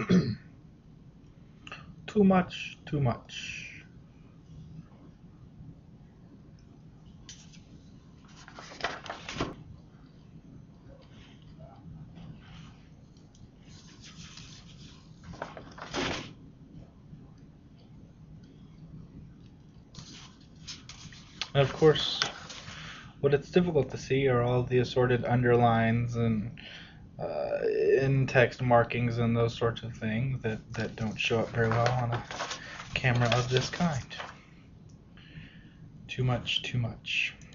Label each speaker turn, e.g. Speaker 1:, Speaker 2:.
Speaker 1: Too much, too much. And of course, what it's difficult to see are all the assorted underlines and in-text markings and those sorts of things that don't show up very well on a camera of this kind. Too much, too much.